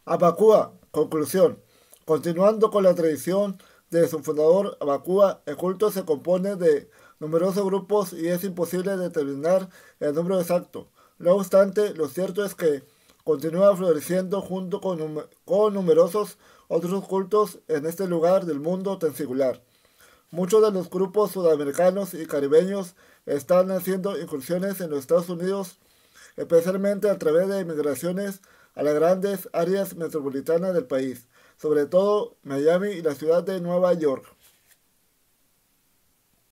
Abacúa, conclusión. Continuando con la tradición de su fundador Abacúa, el culto se compone de numerosos grupos y es imposible determinar el número exacto. No obstante, lo cierto es que continúa floreciendo junto con numerosos otros cultos en este lugar del mundo tan singular. Muchos de los grupos sudamericanos y caribeños están haciendo incursiones en los Estados Unidos, especialmente a través de migraciones a las grandes áreas metropolitanas del país, sobre todo Miami y la ciudad de Nueva York.